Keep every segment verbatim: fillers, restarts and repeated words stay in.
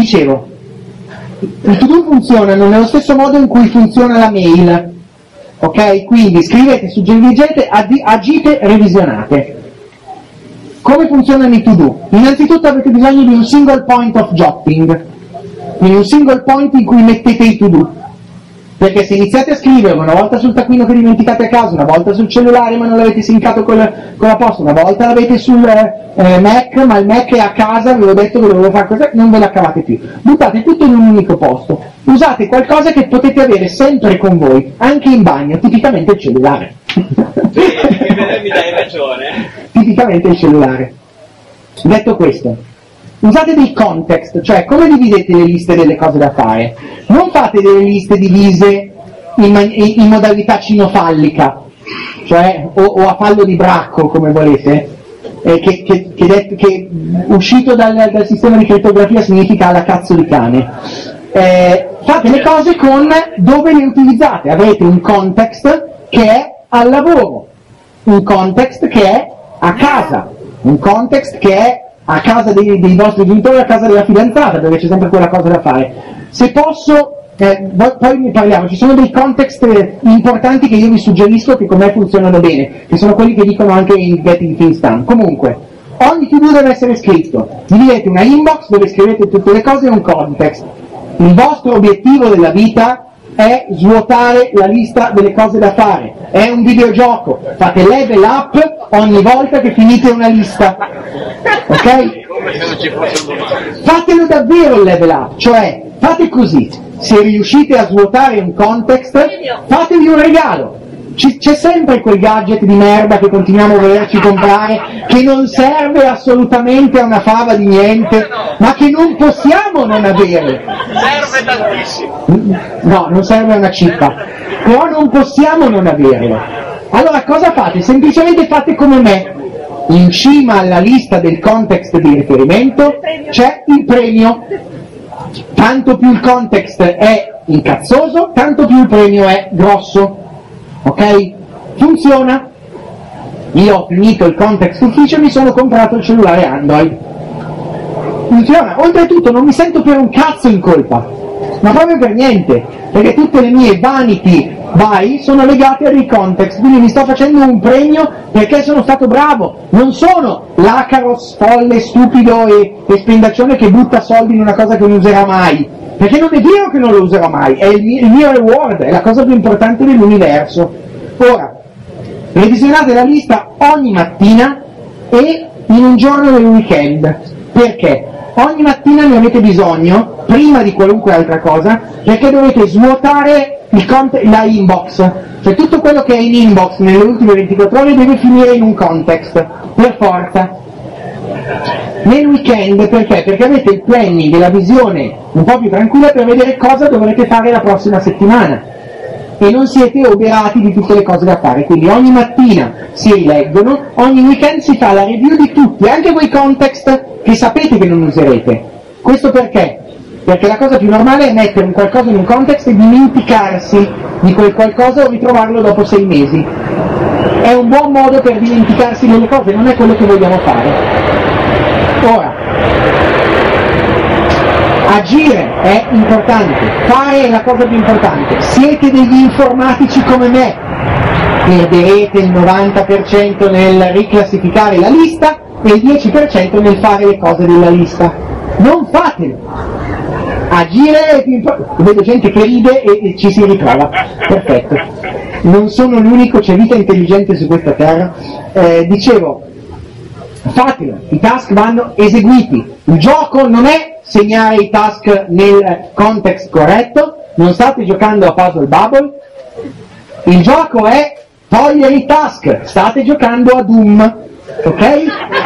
dicevo, i to-do funzionano nello stesso modo in cui funziona la mail, ok? Quindi scrivete, suggerite, agite, revisionate. Come funzionano i to-do? Innanzitutto avete bisogno di un single point of jotting, quindi un single point in cui mettete i to-do. Perché se iniziate a scrivere una volta sul taccuino che dimenticate a casa, una volta sul cellulare ma non l'avete sincato con la, con la posta, una volta l'avete sul eh, Mac ma il Mac è a casa, ve l'ho detto che dovevo fare così, non ve la cavate più. Buttate tutto in un unico posto. Usate qualcosa che potete avere sempre con voi, anche in bagno, tipicamente il cellulare. Mi dai ragione. Tipicamente il cellulare. Detto questo, usate dei context, cioè come dividete le liste delle cose da fare? Non fate delle liste divise in, man- in modalità cinofallica, cioè o, o a fallo di bracco, come volete, eh, che, che, che, det- che uscito dal, dal sistema di crittografia significa alla cazzo di cane. Eh, fate le cose con dove le utilizzate, avrete un context che è al lavoro, un context che è a casa, un context che è a casa dei, dei vostri genitori, a casa della fidanzata, perché c'è sempre quella cosa da fare. Se posso, eh, poi ne parliamo, ci sono dei context importanti che io vi suggerisco che con me funzionano bene, che sono quelli che dicono anche in Getting Things Done. Comunque, ogni to-do deve essere scritto, dividete una inbox dove scrivete tutte le cose e un context. Il vostro obiettivo della vita è svuotare la lista delle cose da fare, è un videogioco, fate level up ogni volta che finite una lista, ok? Fatelo davvero il level up, cioè fate così, se riuscite a svuotare un context fatevi un regalo. C- c'è sempre quel gadget di merda che continuiamo a volerci comprare, che non serve assolutamente a una fava di niente, ma che non possiamo non avere. Serve tantissimo. No, non serve a una cippa, però non possiamo non averlo. Allora cosa fate? Semplicemente fate come me. In cima alla lista del context di riferimento c'è il premio. Tanto più il context è incazzoso, tanto più il premio è grosso. Ok? Funziona. Io ho finito il context ufficio e mi sono comprato il cellulare Android. Funziona. Oltretutto non mi sento per un cazzo in colpa, ma proprio per niente, perché tutte le mie vanity buy sono legate a dei context, quindi mi sto facendo un premio perché sono stato bravo. Non sono l'acaros folle, stupido e, e spendaccione che butta soldi in una cosa che non userà mai, perché non è vero che non lo userò mai, è il mio, il mio reward, è la cosa più importante dell'universo. Ora, revisionate la lista ogni mattina e in un giorno del weekend. Perché? Ogni mattina ne avete bisogno, prima di qualunque altra cosa, perché dovete svuotare il cont- la inbox. Cioè tutto quello che è in inbox nelle ultime ventiquattro ore deve finire in un context, per forza. Nel weekend perché? Perché avete il planning e la visione un po' più tranquilla per vedere cosa dovrete fare la prossima settimana e non siete oberati di tutte le cose da fare. Quindi ogni mattina si rileggono, ogni weekend si fa la review di tutti, anche quei context che sapete che non userete. Questo perché? Perché la cosa più normale è mettere un qualcosa in un context e dimenticarsi di quel qualcosa o ritrovarlo dopo sei mesi. È un buon modo per dimenticarsi delle cose, non è quello che vogliamo fare. Ora, agire è importante, fare è la cosa più importante. Siete degli informatici come me, perderete il novanta per cento nel riclassificare la lista e il dieci per cento nel fare le cose della lista. Non fatelo. Agire è più importante. Vedo gente che ride e, e ci si ritrova. Perfetto. Non sono l'unico, c'è vita intelligente su questa terra. Eh, dicevo, fatelo, i task vanno eseguiti. Il gioco non è segnare i task nel context corretto, non state giocando a Puzzle Bubble. Il gioco è togliere i task, state giocando a Doom, ok?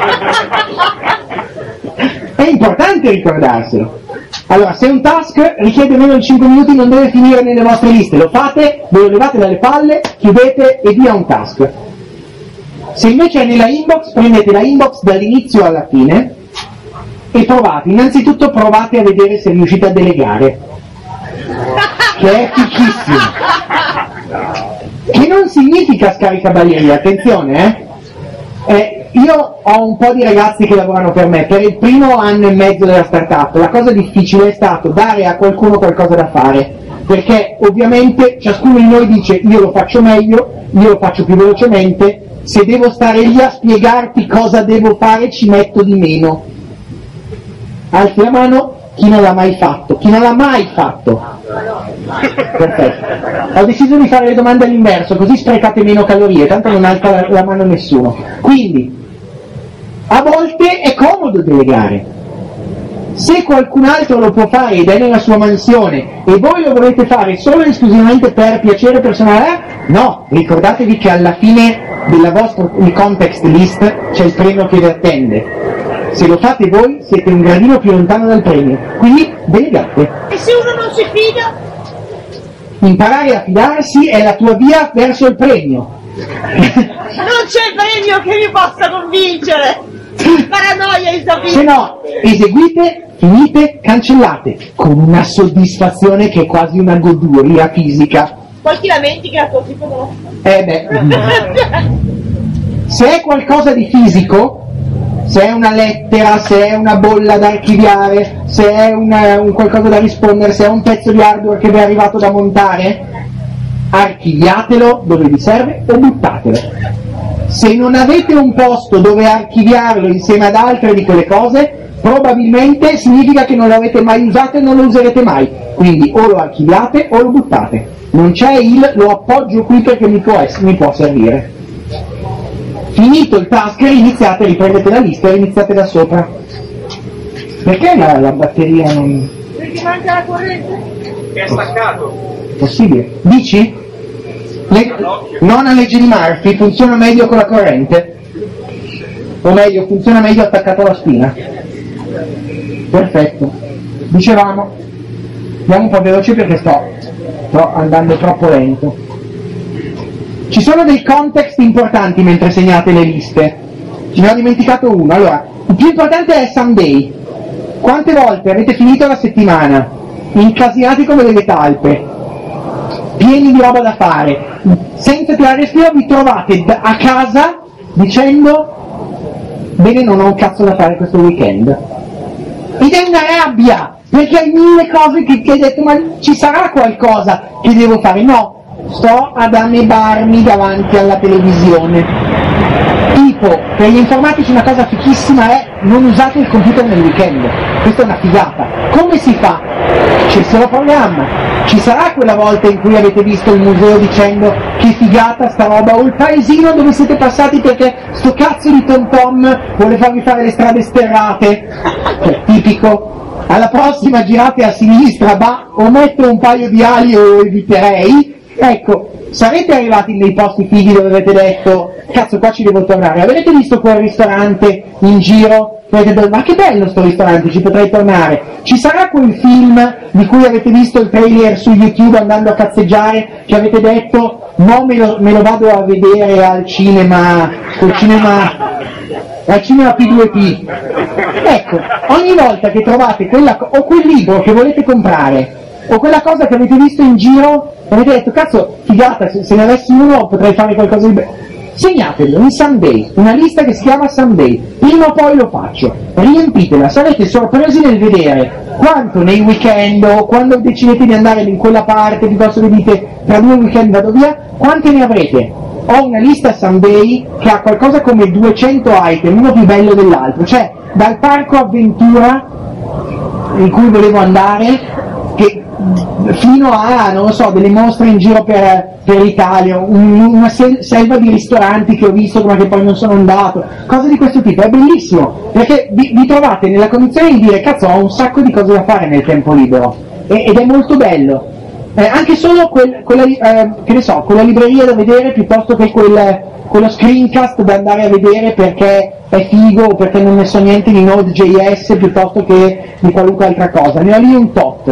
È importante ricordarselo. Allora, se un task richiede meno di cinque minuti non deve finire nelle vostre liste, lo fate, ve lo levate dalle palle, chiudete e via un task. Se invece è nella inbox, prendete la inbox dall'inizio alla fine e provate, innanzitutto provate a vedere se riuscite a delegare, che è fichissimo. Che non significa scaricabaleri, attenzione, eh? eh io ho un po' di ragazzi che lavorano per me, per il primo anno e mezzo della startup la cosa difficile è stato dare a qualcuno qualcosa da fare, perché ovviamente ciascuno di noi dice io lo faccio meglio, io lo faccio più velocemente, se devo stare lì a spiegarti cosa devo fare ci metto di meno. Alzi la mano chi non l'ha mai fatto, chi non l'ha mai fatto. Perfetto. Ho deciso di fare le domande all'inverso, così sprecate meno calorie, tanto non alza la, la mano nessuno. Quindi, a volte è comodo delegare. Se qualcun altro lo può fare ed è nella sua mansione e voi lo volete fare solo e esclusivamente per piacere personale, no, ricordatevi che alla fine della vostra context list c'è il premio che vi attende. Se lo fate voi siete un gradino più lontano dal premio, quindi delegate. E se uno non si fida? Imparare a fidarsi è la tua via verso il premio. Non c'è premio che mi possa convincere! Paranoia insopita! Se no, eseguite, finite, cancellate, con una soddisfazione che è quasi una goduria fisica. Poi ti lamenti che la tua tipo non lo Eh beh. Se è qualcosa di fisico, se è una lettera, se è una bolla da archiviare, se è una, un qualcosa da rispondere, se è un pezzo di hardware che vi è arrivato da montare, archiviatelo dove vi serve o buttatelo. Se non avete un posto dove archiviarlo insieme ad altre di quelle cose, probabilmente significa che non l'avete mai usato e non lo userete mai. Quindi o lo archiviate o lo buttate. Non c'è il lo appoggio qui perché mi può, essere, mi può servire. Finito il tasker iniziate, riprendete la lista e iniziate da sopra. Perché la, la batteria non... Perché manca la corrente? Che è staccato. Possibile. Dici? Le... Non a legge di Murphy, funziona meglio con la corrente. O meglio, funziona meglio attaccato alla spina. Perfetto. Dicevamo, andiamo un po' veloci perché sto, sto andando troppo lento. Ci sono dei context importanti mentre segnate le liste. Ce ne ho dimenticato uno. Allora, il più importante è someday. Quante volte avete finito la settimana incasinati come delle talpe, pieni di roba da fare, senza tirare respiro, vi trovate a casa dicendo bene, non ho un cazzo da fare questo weekend. Ed è una rabbia, perché hai mille cose che, che hai detto, ma ci sarà qualcosa che devo fare? No, sto ad amebarmi davanti alla televisione. Tipo, per gli informatici una cosa fichissima è non usate il computer nel weekend. Questa è una figata. Come si fa? C'è il solo programma. Ci sarà quella volta in cui avete visto il museo dicendo che figata sta roba, o il paesino dove siete passati perché sto cazzo di Tom Tom vuole farvi fare le strade sterrate. Cioè, tipico. Alla prossima girate a sinistra, bah, o metto un paio di ali o eviterei. Ecco, sarete arrivati nei posti fighi dove avete detto cazzo qua ci devo tornare, avrete visto quel ristorante in giro e avete detto ma che bello sto ristorante, ci potrei tornare, ci sarà quel film di cui avete visto il trailer su YouTube andando a cazzeggiare che avete detto no me lo, me lo vado a vedere al cinema, col cinema al cinema P due P. Ecco, ogni volta che trovate quella o quel libro che volete comprare o quella cosa che avete visto in giro avete detto cazzo figata, se, se ne avessi uno potrei fare qualcosa di bello, segnatelo in someday, una lista che si chiama someday, prima o poi lo faccio, riempitela, sarete sorpresi nel vedere quanto nei weekend o quando decidete di andare in quella parte piuttosto che dite tra due weekend vado via, quante ne avrete. Ho una lista someday che ha qualcosa come duecento item, uno più bello dell'altro, cioè dal parco avventura in cui volevo andare che fino a, non lo so, delle mostre in giro per, per l'Italia, un, una selva di ristoranti che ho visto ma che poi non sono andato, cose di questo tipo. È bellissimo, perché vi, vi trovate nella condizione di dire cazzo ho un sacco di cose da fare nel tempo libero, e, ed è molto bello. Eh, anche solo quel, quella, eh, che ne so, quella libreria da vedere piuttosto che quel, quello screencast da andare a vedere perché è figo o perché non ne so niente di Node.js piuttosto che di qualunque altra cosa. Ne ho lì un tot.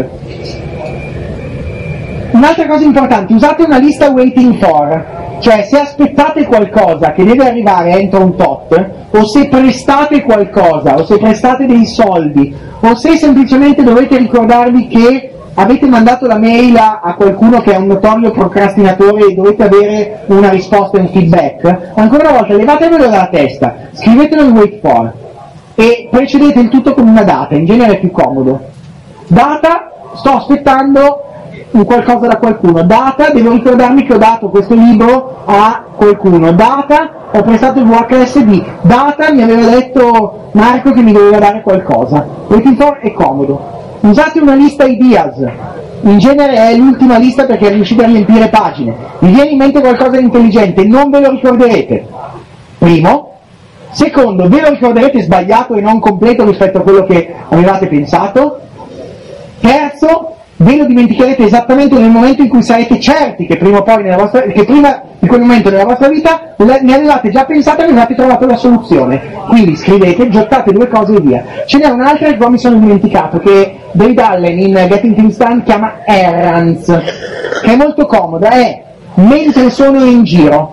Un'altra cosa importante, usate una lista waiting for, cioè se aspettate qualcosa che deve arrivare entro un tot, o se prestate qualcosa, o se prestate dei soldi, o se semplicemente dovete ricordarvi che avete mandato la mail a, a qualcuno che è un notorio procrastinatore e dovete avere una risposta e un feedback, ancora una volta levatevelo dalla testa, scrivetelo in wait for e precedete il tutto con una data, in genere è più comodo. Data, sto aspettando un qualcosa da qualcuno. Data, devo ricordarmi che ho dato questo libro a qualcuno. Data, ho prestato il V H S D. Data, mi aveva detto Marco che mi doveva dare qualcosa. Waiting for è comodo. Usate una lista ideas, in genere è l'ultima lista perché riuscite a riempire pagine. Vi viene in mente qualcosa di intelligente, non ve lo ricorderete. Primo. Secondo, ve lo ricorderete sbagliato e non completo rispetto a quello che avevate pensato. Terzo, ve lo dimenticherete esattamente nel momento in cui sarete certi che prima o poi nella vostra, che prima di quel momento nella vostra vita ne avevate già pensato e ne avevate trovato la soluzione. Quindi scrivete, giottate due cose e via. Ce n'è un'altra che poi mi sono dimenticato, che David Allen in Getting Things Done chiama errands, che è molto comoda, è mentre sono in giro.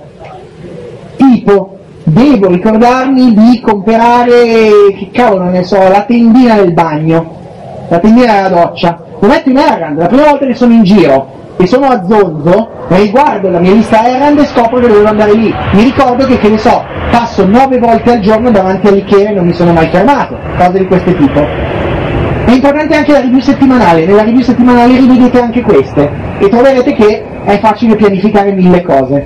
Tipo, devo ricordarmi di comprare, che cavolo ne so, la tendina del bagno, la tendina della doccia. Lo metto in errand, la prima volta che sono in giro e sono a zonzo, riguardo la mia lista errand e scopro che devo andare lì. Mi ricordo che, che ne so, passo nove volte al giorno davanti all'Ikea e non mi sono mai fermato, cose di questo tipo. È importante anche la review settimanale, nella review settimanale rivedete anche queste e troverete che è facile pianificare mille cose.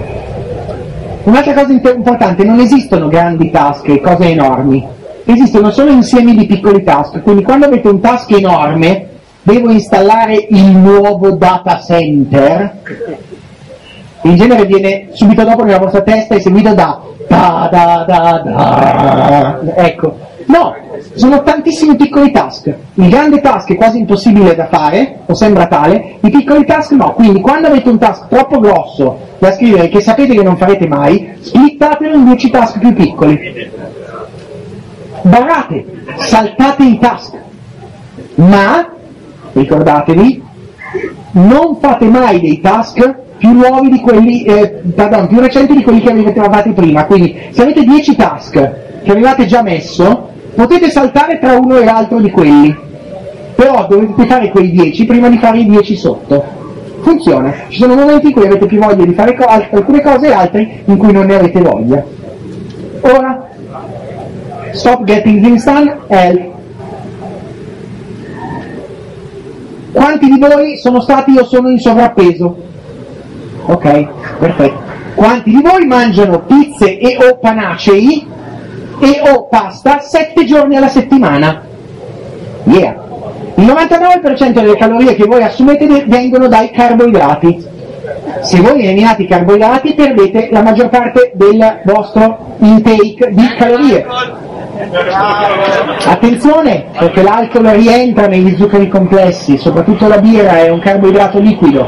Un'altra cosa importante, non esistono grandi task e cose enormi, esistono solo insiemi di piccoli task, quindi quando avete un task enorme, devo installare il nuovo data center, in genere viene subito dopo nella vostra testa e seguito da da da da da, ecco, no, sono tantissimi piccoli task, il grande task è quasi impossibile da fare, o sembra tale, i piccoli task no, quindi quando avete un task troppo grosso da scrivere che sapete che non farete mai, splittatelo in dieci task più piccoli, barrate, saltate i task, ma ricordatevi, non fate mai dei task più nuovi di quelli, eh, pardon, più recenti di quelli che avete trovati prima, quindi se avete dieci task che avevate già messo, potete saltare tra uno e l'altro di quelli, però dovete fare quei dieci prima di fare i dieci sotto. Funziona, ci sono momenti in cui avete più voglia di fare co- alcune cose e altri in cui non ne avete voglia. Ora, stop getting things done, help. Quanti di voi sono stati o sono in sovrappeso? Ok, perfetto. Quanti di voi mangiano pizze e o panacei e o pasta sette giorni alla settimana? Yeah. Il novantanove per cento delle calorie che voi assumete vengono dai carboidrati. Se voi eliminate i carboidrati perdete la maggior parte del vostro intake di calorie. Attenzione, perché l'alcol rientra negli zuccheri complessi, soprattutto la birra è un carboidrato liquido.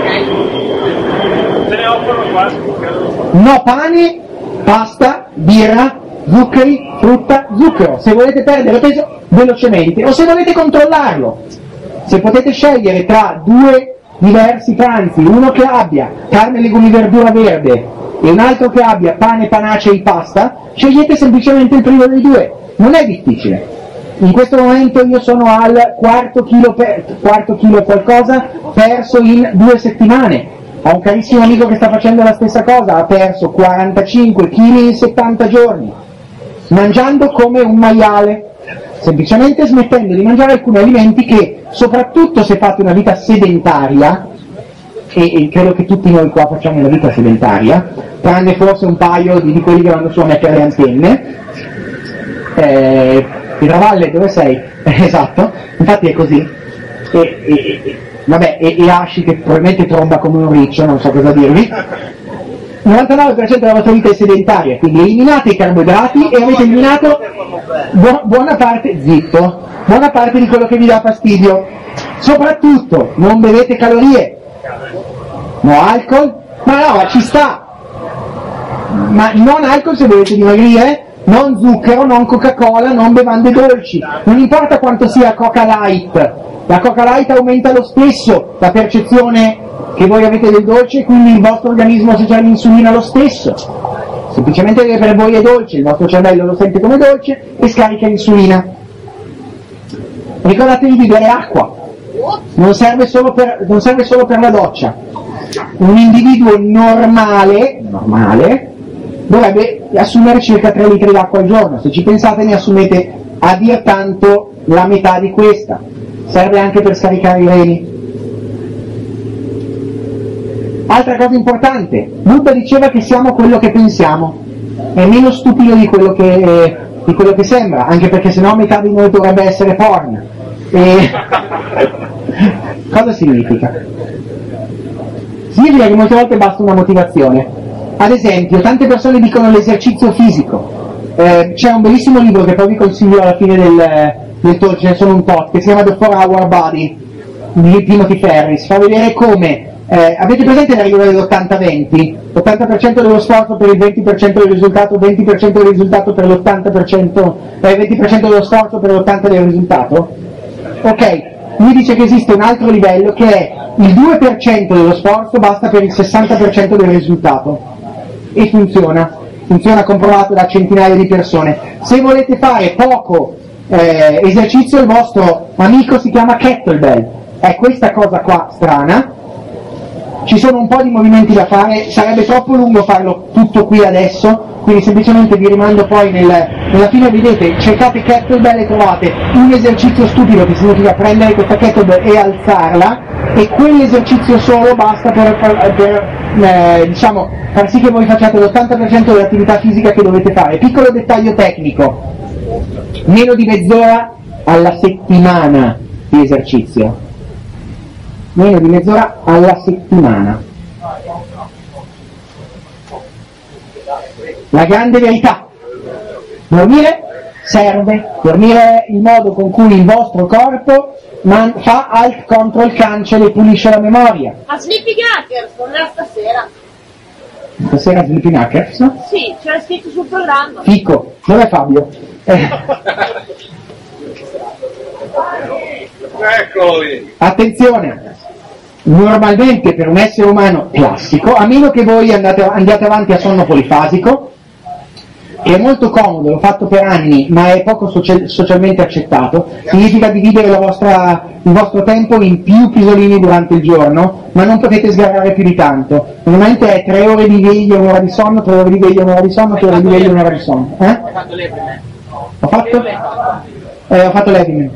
No pane, pasta, birra, zuccheri, frutta, zucchero. Se volete perdere peso velocemente o se volete controllarlo, se potete scegliere tra due diversi pranzi, uno che abbia carne, legumi, verdura verde e un altro che abbia pane, panacei e pasta, scegliete semplicemente il primo dei due, non è difficile. In questo momento io sono al quarto chilo, per, quarto chilo e qualcosa perso in due settimane. Ho un carissimo amico che sta facendo la stessa cosa, ha perso quarantacinque chili in settanta giorni, mangiando come un maiale, semplicemente smettendo di mangiare alcuni alimenti che, soprattutto se fate una vita sedentaria, e, e credo che tutti noi qua facciamo una vita sedentaria, tranne forse un paio di, di quelli che vanno su a mettere le antenne. Eh, Pietravalle, dove sei? Esatto, infatti è così. E, e, vabbè, e, e Asci che probabilmente tromba come un riccio, non so cosa dirvi. Il novantanove per cento della vostra vita è sedentaria, quindi eliminate i carboidrati e avete eliminato bu- buona parte, zitto, buona parte di quello che vi dà fastidio. Soprattutto non bevete calorie, no alcol, ma no, ma ci sta, ma non alcol se volete dimagrire, non zucchero, non Coca-Cola, non bevande dolci, non importa quanto sia Coca Light, la Coca Light aumenta lo stesso la percezione che voi avete del dolce e quindi il vostro organismo associà l'insulina lo stesso, semplicemente perché per voi è dolce, il vostro cervello lo sente come dolce e scarica l'insulina. Ricordatevi di bere acqua, non serve solo per, non serve solo per la doccia. Un individuo normale, normale dovrebbe assumere circa tre litri d'acqua al giorno. Se ci pensate ne assumete a dir tanto la metà di questa. Serve anche per scaricare i reni. Altra cosa importante, Buddha diceva che siamo quello che pensiamo, è meno stupido di quello che, eh, di quello che sembra, anche perché sennò metà di noi dovrebbe essere porn. E... cosa significa? Significa che molte volte basta una motivazione. Ad esempio, tante persone dicono l'esercizio fisico. Eh, c'è un bellissimo libro che poi vi consiglio alla fine del, del talk, ce ne sono un tot, che si chiama The four hour Body di Timothy Ferris. Fa vedere come Eh, avete presente la regola dell'ottanta venti? ottanta per cento dello sforzo per il venti per cento del risultato, venti per cento del risultato per l'ottanta per cento, eh, venti per cento dello sforzo per l'ottanta per cento del risultato? Ok, lui dice che esiste un altro livello che è il due per cento dello sforzo basta per il sessanta per cento del risultato. E funziona, funziona comprovato da centinaia di persone. Se volete fare poco eh, esercizio, il vostro amico si chiama kettlebell. È questa cosa qua strana. Ci sono un po' di movimenti da fare, sarebbe troppo lungo farlo tutto qui adesso, quindi semplicemente vi rimando poi nel, nella fine, vedete, cercate kettlebell e trovate un esercizio stupido che significa prendere questa kettlebell e alzarla, e quell'esercizio solo basta per, per, per eh, diciamo, far sì che voi facciate l'ottanta per cento dell'attività fisica che dovete fare. Piccolo dettaglio tecnico, meno di mezz'ora alla settimana di esercizio. Meno di mezz'ora alla settimana. La grande verità: dormire serve, dormire è il modo con cui il vostro corpo man- fa alt control cancel e pulisce la memoria. A Sleeping Hackers, tornerà stasera. Stasera Sleeping Hackers? Sì, c'era scritto sul programma. Fico, dov'è Fabio? Eh. Eccolo lì. Attenzione! Normalmente per un essere umano classico, a meno che voi andate, andiate avanti a sonno polifasico, che è molto comodo, l'ho fatto per anni, ma è poco social, socialmente accettato, significa dividere la vostra, il vostro tempo in più pisolini durante il giorno, ma non potete sgarrare più di tanto. Normalmente è tre ore di veglia, un'ora di sonno, tre ore di veglia, un'ora di sonno, tre ore di veglia, un'ora di sonno. Eh? Ho fatto l'Ebriman. Ho fatto? Eh, ho fatto l'Ebriman.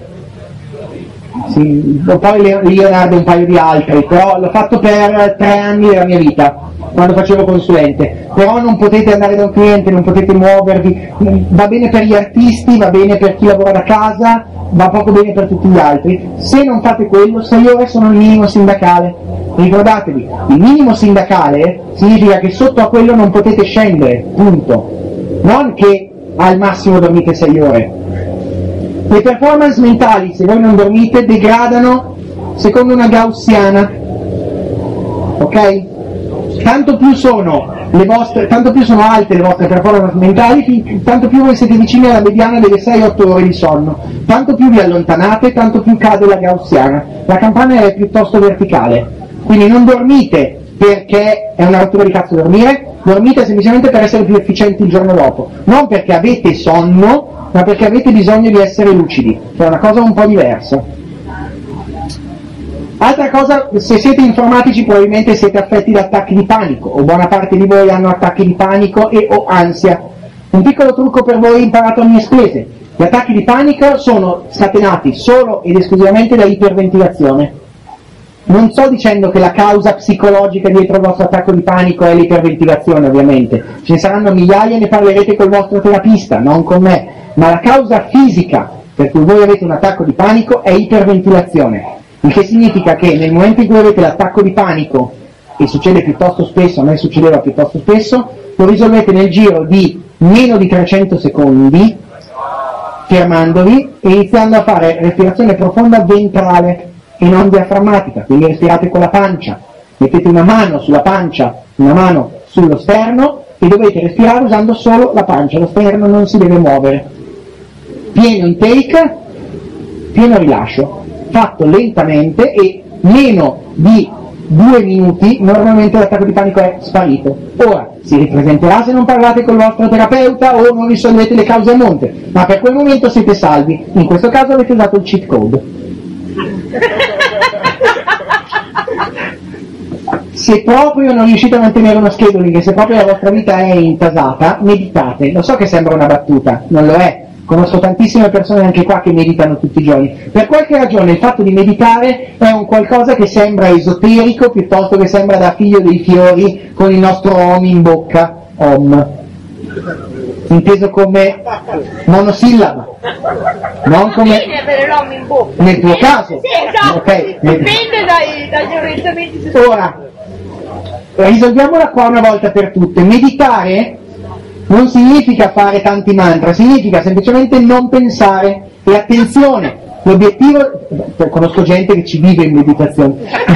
Sì, poi Leonardo e un paio di altri, però l'ho fatto per tre anni della mia vita, quando facevo consulente. Però non potete andare da un cliente, non potete muovervi, va bene per gli artisti, va bene per chi lavora da casa, va poco bene per tutti gli altri. Se non fate quello, sei ore sono il minimo sindacale. Ricordatevi, il minimo sindacale significa che sotto a quello non potete scendere, punto. Non che al massimo dormite sei ore. Le performance mentali, se voi non dormite, degradano secondo una gaussiana, ok? Tanto più sono le vostre, tanto più sono alte le vostre performance mentali, tanto più voi siete vicini alla mediana delle sei otto ore di sonno. Tanto più vi allontanate, tanto più cade la gaussiana. La campana è piuttosto verticale, quindi non dormite perché è una rottura di cazzo dormire, dormite semplicemente per essere più efficienti il giorno dopo, non perché avete sonno, ma perché avete bisogno di essere lucidi, che è una cosa un po' diversa. Altra cosa, se siete informatici probabilmente siete affetti da attacchi di panico, o buona parte di voi hanno attacchi di panico e o ansia. Un piccolo trucco per voi imparato a mie spese: gli attacchi di panico sono scatenati solo ed esclusivamente da iperventilazione. Non sto dicendo che la causa psicologica dietro il vostro attacco di panico è l'iperventilazione, ovviamente. Ce ne saranno migliaia e ne parlerete col vostro terapista, non con me. Ma la causa fisica per cui voi avete un attacco di panico è iperventilazione. Il che significa che nel momento in cui avete l'attacco di panico, e succede piuttosto spesso, a me succedeva piuttosto spesso, lo risolvete nel giro di meno di trecento secondi, fermandovi e iniziando a fare respirazione profonda ventrale e non diaframmatica, quindi respirate con la pancia, mettete una mano sulla pancia, una mano sullo sterno e dovete respirare usando solo la pancia, lo sterno non si deve muovere. Pieno intake, pieno rilascio, fatto lentamente e meno di due minuti normalmente l'attacco di panico è sparito. Ora si ripresenterà se non parlate con il vostro terapeuta o non risolvete le cause a monte, ma per quel momento siete salvi. In questo caso avete usato il cheat code. se proprio non riuscite a mantenere uno scheduling e se proprio la vostra vita è intasata, meditate. Lo so che sembra una battuta, non lo è. Conosco tantissime persone anche qua che meditano tutti i giorni. Per qualche ragione il fatto di meditare è un qualcosa che sembra esoterico piuttosto che sembra da figlio dei fiori con il nostro Om in bocca. Om. Inteso come monosillaba. Non come... Bene avere l'uomo in bocca. Nel tuo caso. Sì, esatto. Okay. Dipende dai, dagli orientamenti. Ora, risolviamola qua una volta per tutte. Meditare non significa fare tanti mantra, significa semplicemente non pensare. E attenzione, l'obiettivo, conosco gente che ci vive in meditazione.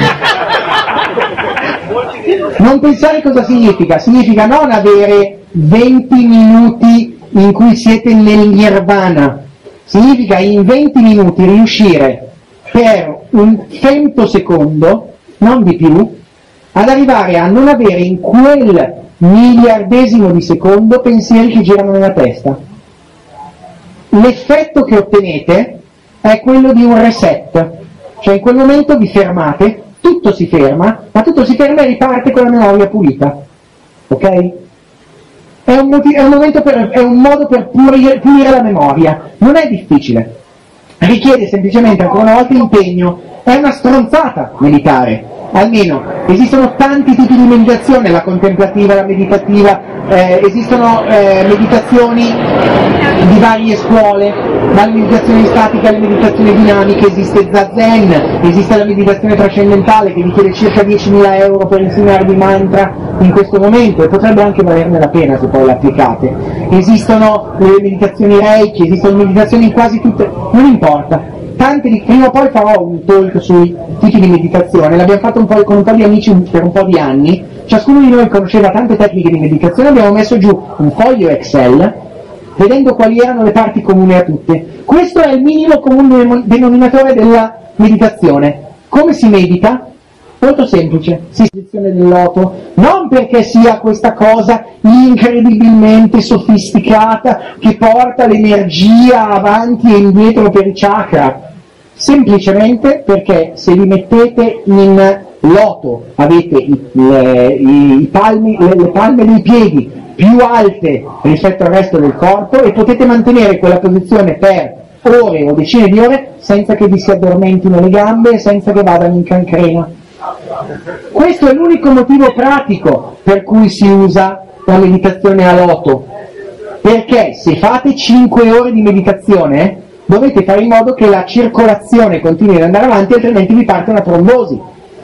Non pensare cosa significa? Significa non avere venti minuti in cui siete nel nirvana. Significa in venti minuti riuscire per un femtosecondo, non di più, ad arrivare a non avere in quel miliardesimo di secondo pensieri che girano nella testa. L'effetto che ottenete è quello di un reset, cioè in quel momento vi fermate, tutto si ferma, ma tutto si ferma e riparte con la memoria pulita, ok? È un, motiv- è un, momento per, è un modo per pulire, pulire la memoria, non è difficile, richiede semplicemente ancora una volta impegno, è una stronzata meditare. Almeno esistono tanti tipi di meditazione, la contemplativa, la meditativa, eh, esistono eh, meditazioni di varie scuole, dalle meditazioni statiche alle meditazioni dinamiche, esiste Zazen, esiste la meditazione trascendentale che richiede circa diecimila euro per insegnarvi mantra in questo momento e potrebbe anche valerne la pena se poi l'applicate. Esistono le meditazioni Reiki, esistono meditazioni in quasi tutte, non importa. Tante di, prima o poi farò un talk sui tipi di meditazione, l'abbiamo fatto un po' con un po' di amici per un po' di anni, ciascuno di noi conosceva tante tecniche di meditazione, abbiamo messo giù un foglio Excel vedendo quali erano le parti comuni a tutte. Questo è il minimo comune denominatore della meditazione. Come si medita? Molto semplice, si posizione del loto, non perché sia questa cosa incredibilmente sofisticata che porta l'energia avanti e indietro per i chakra, semplicemente perché se vi mettete in loto avete i, le, i palmi, le, le palme dei piedi più alte rispetto al resto del corpo e potete mantenere quella posizione per ore o decine di ore senza che vi si addormentino le gambe e senza che vadano in cancrena. Questo è l'unico motivo pratico per cui si usa la meditazione a loto, perché se fate cinque ore di meditazione dovete fare in modo che la circolazione continui ad andare avanti, altrimenti vi parte una trombosi,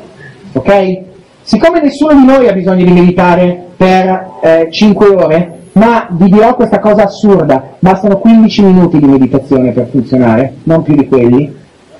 ok? Siccome nessuno di noi ha bisogno di meditare per eh, cinque ore, ma vi dirò questa cosa assurda, bastano quindici minuti di meditazione per funzionare, non più di quelli.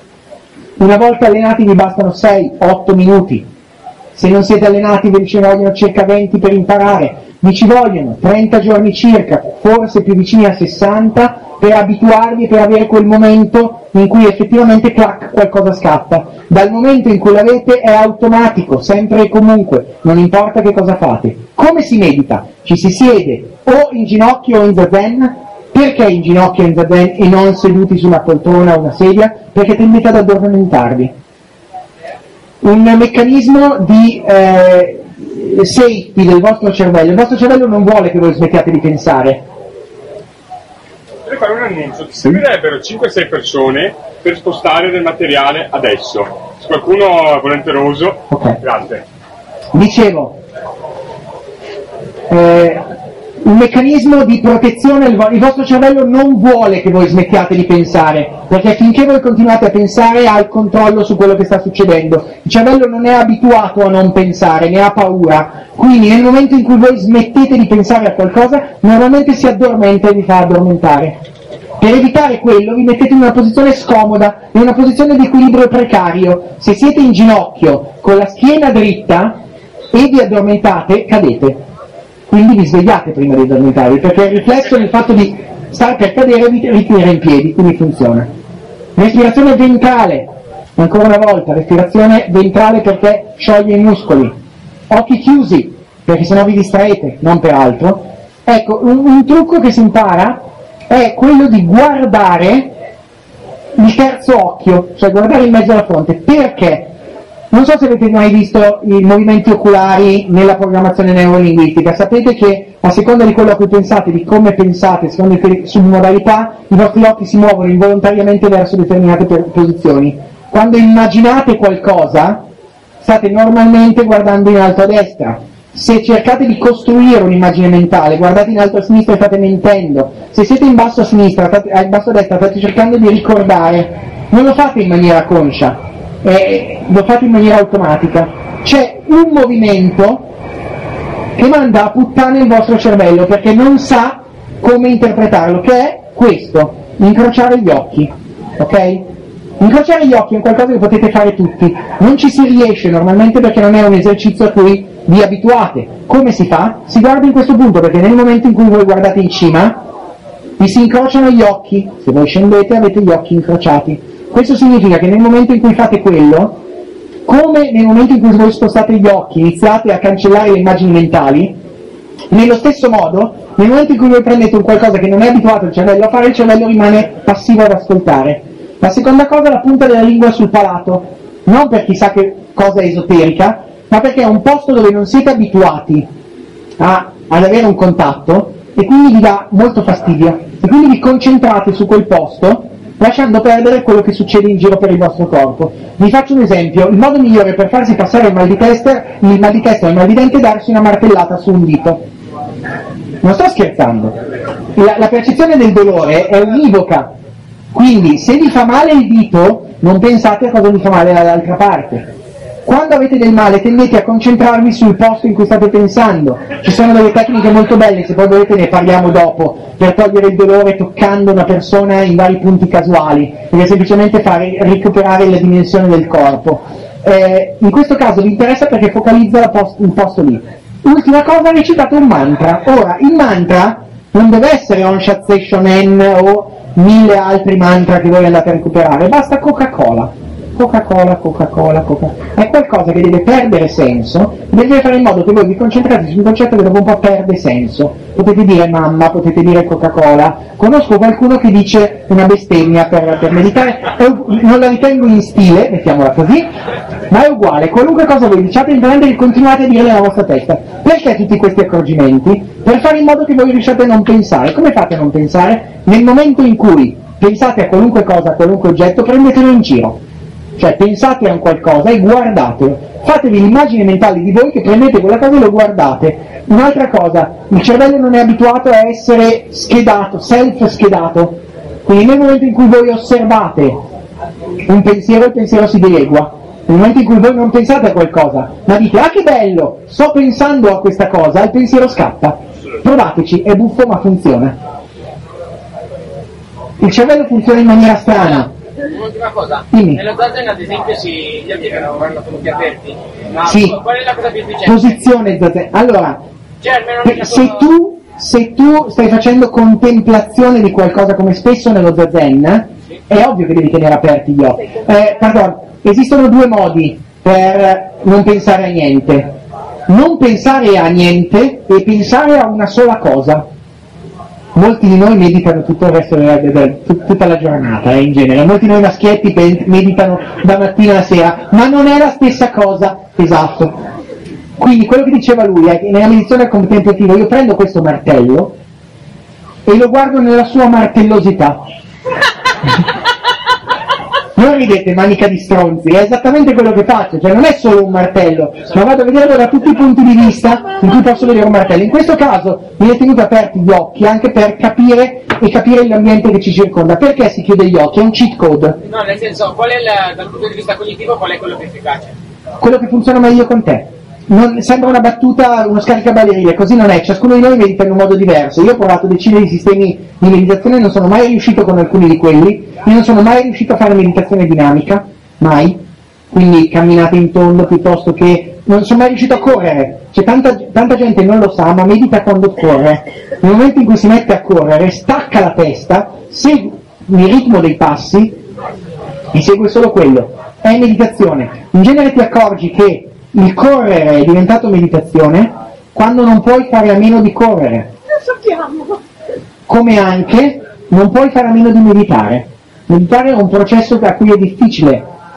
Una volta allenati vi bastano sei otto minuti. Se non siete allenati vi ci vogliono circa venti per imparare, vi ci vogliono trenta giorni circa, forse più vicini a sessanta, per abituarvi e per avere quel momento in cui effettivamente clac, qualcosa scatta. Dal momento in cui l'avete è automatico, sempre e comunque, non importa che cosa fate. Come si medita? Ci si siede o in ginocchio o in zazen. Perché in ginocchio in zazen e non seduti su una poltrona o una sedia? Perché tendete ad addormentarvi. Un meccanismo di eh, safety del vostro cervello. Il vostro cervello non vuole che voi smettiate di pensare. Vorrei fare un annuncio. Ti servirebbero cinque sei persone per spostare del materiale adesso. Se qualcuno è volenteroso, okay. Grazie. Dicevo, eh, un meccanismo di protezione, il vostro cervello non vuole che voi smettiate di pensare, perché finché voi continuate a pensare ha il controllo su quello che sta succedendo. Il cervello non è abituato a non pensare, ne ha paura, quindi nel momento in cui voi smettete di pensare a qualcosa, normalmente si addormenta e vi fa addormentare. Per evitare quello vi mettete in una posizione scomoda, in una posizione di equilibrio precario. Se siete in ginocchio con la schiena dritta e vi addormentate, cadete. Quindi vi svegliate prima di addormentarvi, perché il riflesso del fatto di stare per cadere vi ritira in piedi, quindi funziona. Respirazione ventrale, ancora una volta, respirazione ventrale perché scioglie i muscoli. Occhi chiusi, perché sennò vi distraete, non per altro. Ecco, un, un trucco che si impara è quello di guardare il terzo occhio, cioè guardare in mezzo alla fronte. Perché? Non so se avete mai visto i movimenti oculari nella programmazione neurolinguistica, sapete che a seconda di quello a cui pensate, di come pensate, secondo le submodalità, i vostri occhi si muovono involontariamente verso determinate posizioni. Quando immaginate qualcosa, state normalmente guardando in alto a destra. Se cercate di costruire un'immagine mentale, guardate in alto a sinistra e state mentendo. Se siete in basso a sinistra, state, in basso a destra, state cercando di ricordare, non lo fate in maniera conscia. Eh, lo fate in maniera automatica. C'è un movimento che manda a puttane il vostro cervello perché non sa come interpretarlo, che è questo: incrociare gli occhi. Ok? Incrociare gli occhi è qualcosa che potete fare tutti, non ci si riesce normalmente perché non è un esercizio a cui vi abituate. Come si fa? Si guarda in questo punto, perché nel momento in cui voi guardate in cima vi si incrociano gli occhi. Se voi scendete avete gli occhi incrociati. Questo significa che nel momento in cui fate quello, come nel momento in cui voi spostate gli occhi, iniziate a cancellare le immagini mentali, nello stesso modo, nel momento in cui voi prendete un qualcosa che non è abituato il cervello a fare, il cervello rimane passivo ad ascoltare. La seconda cosa è la punta della lingua sul palato, non per chissà che cosa esoterica, ma perché è un posto dove non siete abituati a, ad avere un contatto e quindi vi dà molto fastidio. E quindi vi concentrate su quel posto, lasciando perdere quello che succede in giro per il vostro corpo. Vi faccio un esempio: il modo migliore per farsi passare il mal di testa, il mal di testa o il mal di dente è darsi una martellata su un dito. Non sto scherzando. La, la percezione del dolore è univoca, quindi se vi fa male il dito, non pensate a cosa vi fa male dall'altra parte. Quando avete del male tendete a concentrarvi sul posto in cui state pensando. Ci sono delle tecniche molto belle, se poi volete ne parliamo dopo, per togliere il dolore toccando una persona in vari punti casuali, perché semplicemente fare recuperare la dimensione del corpo. Eh, in questo caso vi interessa perché focalizza la post- il posto lì. Ultima cosa, recitate un mantra. Ora, il mantra non deve essere Om Shat Se Shonen o mille altri mantra che voi andate a recuperare, basta Coca-Cola. Coca-Cola, Coca-Cola, Coca-Cola. È qualcosa che deve perdere senso, deve fare in modo che voi vi concentrate su un concetto che dopo un po' perde senso. Potete dire mamma, potete dire Coca-Cola. Conosco qualcuno che dice una bestemmia per, per meditare, non la ritengo in stile, mettiamola così, ma è uguale. Qualunque cosa voi diciate, in continuate a dire nella vostra testa. Perché tutti questi accorgimenti? Per fare in modo che voi riusciate a non pensare. Come fate a non pensare? Nel momento in cui pensate a qualunque cosa, a qualunque oggetto, prendetelo in giro. Cioè pensate a un qualcosa e guardatelo, fatevi l'immagine mentale di voi che prendete quella cosa e lo guardate. Un'altra cosa, il cervello non è abituato a essere schedato, self schedato, quindi nel momento in cui voi osservate un pensiero, il pensiero si dilegua. Nel momento in cui voi non pensate a qualcosa, ma dite ah che bello, sto pensando a questa cosa, il pensiero scatta. Provateci, è buffo ma funziona. Il cervello funziona in maniera strana. Un'ultima cosa, Dimmi. nello zazen ad esempio si, gli occhi vanno tenuti aperti, ma Sì. qual è la cosa più efficiente? Posizione zazen. Allora, Cioè almeno per- se tu, se tu stai facendo contemplazione di qualcosa come spesso nello zazen, è ovvio che devi tenere aperti gli occhi. Eh, pardon, esistono due modi per non pensare a niente. Non pensare a niente e pensare a una sola cosa. Molti di noi meditano tutto il resto della, della, tut- tutta la giornata, eh, in genere. Molti di noi maschietti pe- meditano da mattina alla sera, ma non è la stessa cosa. Esatto. Quindi quello che diceva lui è che nella meditazione contemplativa io prendo questo martello e lo guardo nella sua martellosità. Non ridete, manica di stronzi, è esattamente quello che faccio, cioè non è solo un martello, ma vado a vederlo da tutti i punti di vista in cui posso vedere un martello. In questo caso viene tenuto aperti gli occhi anche per capire e capire l'ambiente che ci circonda. Perché si chiude gli occhi? È un cheat code. No, nel senso, qual è la, dal punto di vista cognitivo, qual è quello più efficace? Quello che funziona meglio con te. Non, sembra una battuta, uno scaricaballerie, così non è, ciascuno di noi medita in un modo diverso. Io ho provato decine di sistemi di meditazione e non sono mai riuscito con alcuni di quelli. Io non sono mai riuscito a fare meditazione dinamica, mai, quindi camminate in tondo piuttosto che... non sono mai riuscito a correre. C'è tanta, tanta gente non lo sa, ma medita quando corre. Nel momento in cui si mette a correre, stacca la testa, segue il ritmo dei passi e segue solo quello. È meditazione. In genere ti accorgi che il correre è diventato meditazione quando non puoi fare a meno di correre. Lo sappiamo. Come anche non puoi fare a meno di meditare. Meditare è un processo a cui è difficile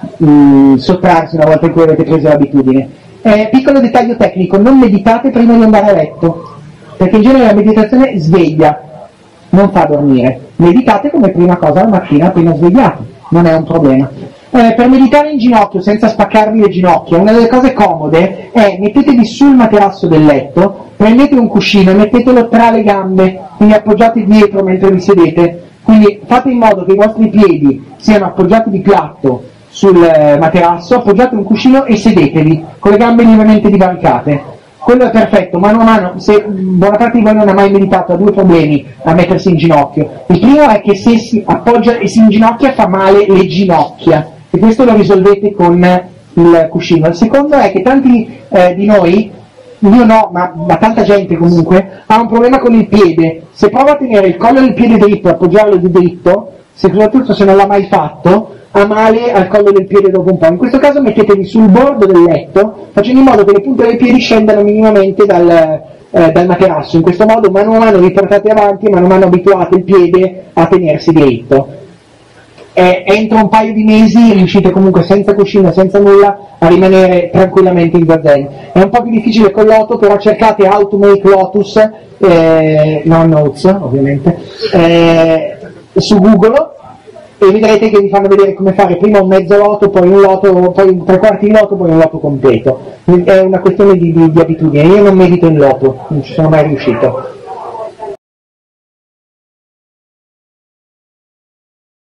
mh, sottrarsi una volta in cui avete preso l'abitudine. Eh, piccolo dettaglio tecnico, non meditate prima di andare a letto, perché in genere la meditazione sveglia, non fa dormire. Meditate come prima cosa la mattina appena svegliati, non è un problema. Eh, per meditare in ginocchio senza spaccarvi le ginocchia, una delle cose comode è mettetevi sul materasso del letto, prendete un cuscino e mettetelo tra le gambe, quindi appoggiati dietro mentre vi sedete, quindi fate in modo che i vostri piedi siano appoggiati di piatto sul eh, materasso, appoggiate un cuscino e sedetevi con le gambe lievemente divaricate. Quello è perfetto. Mano a mano, se buona parte di voi non ha mai meditato, ha due problemi a mettersi in ginocchio. Il primo è che se si appoggia e si inginocchia fa male le ginocchia, e questo lo risolvete con il cuscino. Il secondo è che tanti eh, di noi, io no, ma, ma tanta gente comunque, ha un problema con il piede. Se prova a tenere il collo del piede dritto e appoggiarlo di dritto, se, soprattutto se non l'ha mai fatto, ha male al collo del piede dopo un po'. In questo caso mettetevi sul bordo del letto, facendo in modo che le punte dei piedi scendano minimamente dal, eh, dal materasso. In questo modo mano a mano vi portate avanti e mano a mano abituate il piede a tenersi dritto. Eh, entro un paio di mesi riuscite comunque senza cuscino, senza nulla, a rimanere tranquillamente in zazen. È un po' più difficile con l'Oto, però cercate How to Make Lotus, eh, non Notes ovviamente, eh, su Google, e vedrete che vi fanno vedere come fare prima un mezzo loto, poi un loto, poi tre quarti di loto, poi un loto completo. È una questione di, di, di abitudine. Io non medito in loto, non ci sono mai riuscito.